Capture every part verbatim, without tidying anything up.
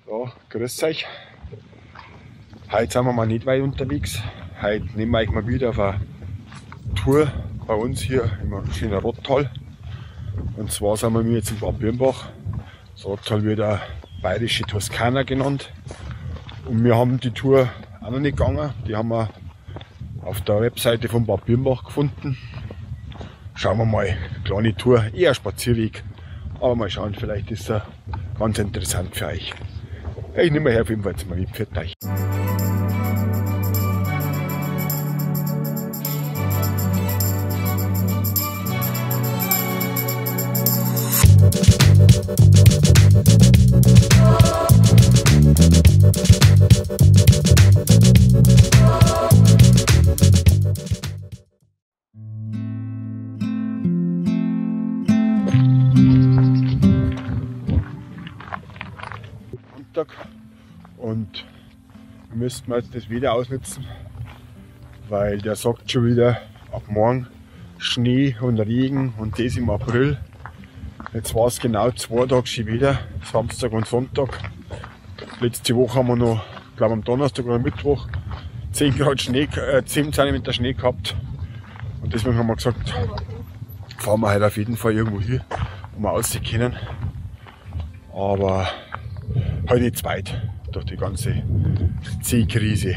Ja, grüß euch. Heute sind wir mal nicht weit unterwegs. Heute nehmen wir euch mal wieder auf eine Tour bei uns hier im schönen Rottal. Und zwar sind wir jetzt in Bad Birnbach. Das Rottal wird auch bayerische Toskana genannt. Und wir haben die Tour auch noch nicht gegangen. Die haben wir auf der Webseite von Bad Birnbach gefunden. Schauen wir mal, kleine Tour, eher Spazierweg. Aber mal schauen, vielleicht ist er ganz interessant für euch. Ich nehme her auf jeden Fall jetzt mal mit für euch. Und wir müssten jetzt das wieder ausnutzen, weil der sagt schon wieder ab morgen Schnee und Regen und das im April. Jetzt war es genau zwei Tage schon wieder, Samstag und Sonntag. Letzte Woche haben wir noch, glaube am Donnerstag oder Mittwoch, zehn Grad Schnee, äh, zehn Zentimeter Schnee gehabt. Und deswegen haben wir gesagt, fahren wir heute auf jeden Fall irgendwo hier, wo wir aussehen können. Aber heute nicht zu weit durch die ganze Seekrise.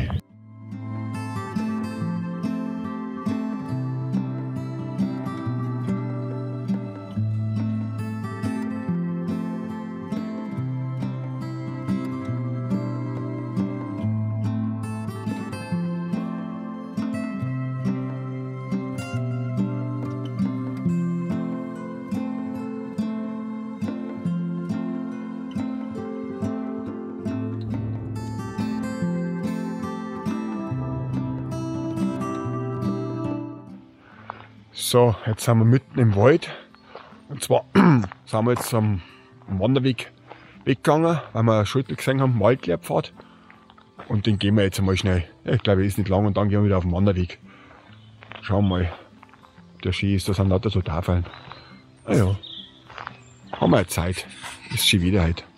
So, jetzt sind wir mitten im Wald. Und zwar sind wir jetzt am Wanderweg weggegangen, weil wir eine Schulter gesehen haben, Waldlehrpfad. Und den gehen wir jetzt einmal schnell. Ich glaube, er ist nicht lang und dann gehen wir wieder auf den Wanderweg. Schauen wir mal. Der Ski ist, da sind lauter so Tafeln. Naja, haben wir jetzt Zeit. Ist schon wieder heute.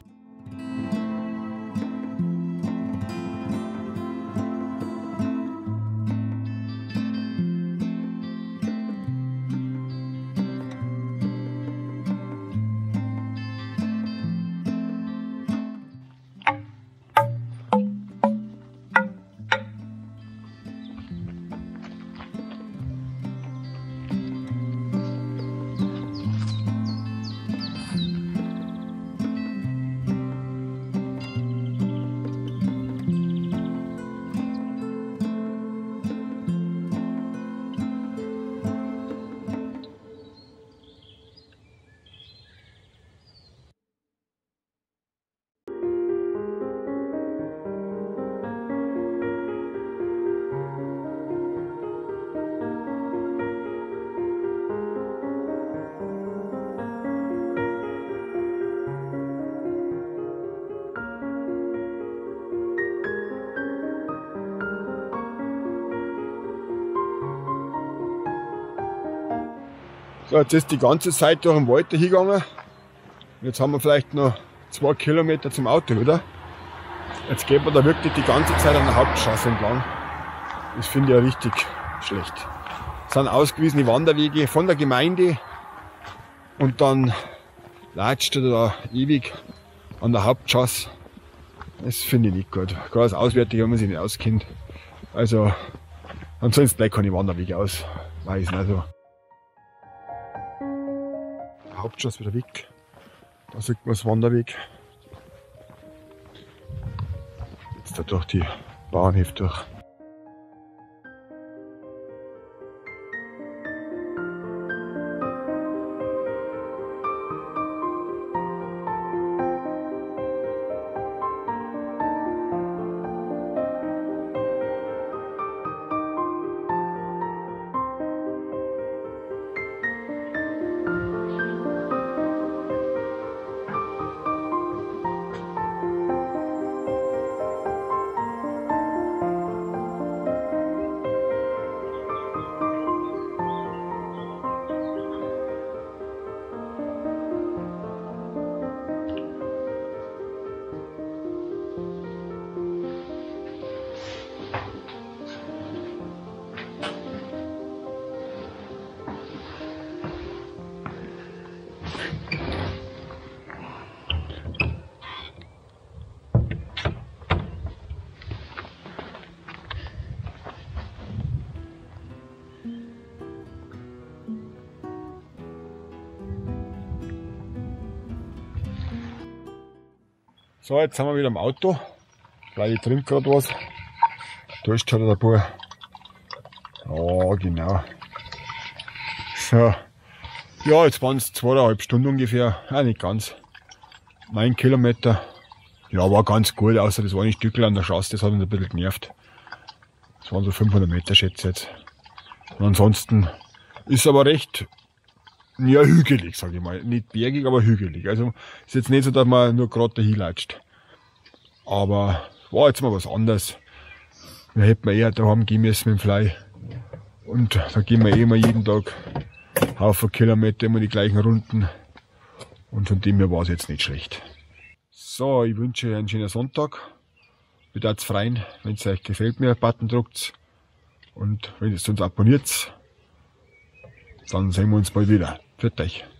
So, jetzt ist die ganze Zeit durch den Wald hingegangen. Jetzt haben wir vielleicht noch zwei Kilometer zum Auto wieder. Jetzt geht man da wirklich die ganze Zeit an der Hauptstraße entlang. Das finde ich ja richtig schlecht. Das sind ausgewiesene Wanderwege von der Gemeinde und dann latscht er da ewig an der Hauptstraße. Das finde ich nicht gut. Gerade als Auswärtiger, wenn man sich nicht auskennt. Also, ansonsten gleich keine Wanderwege ausweisen. Also. Hauptstraße wieder weg. Da sieht man das Wanderweg. Jetzt da durch die Bauernhöfe durch. So, jetzt sind wir wieder im Auto. Weil ich trinke gerade was. Da ist schon der Bub. Ja, genau. So. Ja, jetzt waren es zweieinhalb Stunden ungefähr. Ja, nicht ganz. Neun Kilometer. Ja, war ganz gut, außer das eine Stückel an der Straße, das hat uns ein bisschen genervt. Das waren so fünfhundert Meter, schätze ich jetzt. Und ansonsten ist aber recht, ja, hügelig, sage ich mal. Nicht bergig, aber hügelig. Also ist jetzt nicht so, dass man nur gerade dahin latscht. Aber war jetzt mal was anderes. Da hätten wir eher daheim gehen müssen mit dem Fly. Und da gehen wir eh immer jeden Tag Haufen Kilometer, immer die gleichen Runden. Und von dem her war es jetzt nicht schlecht. So, ich wünsche euch einen schönen Sonntag. Ich würde euch freuen, wenn es euch gefällt, mir einen Button drückt. Und wenn ihr es uns abonniert, dann sehen wir uns bald wieder. Für euch.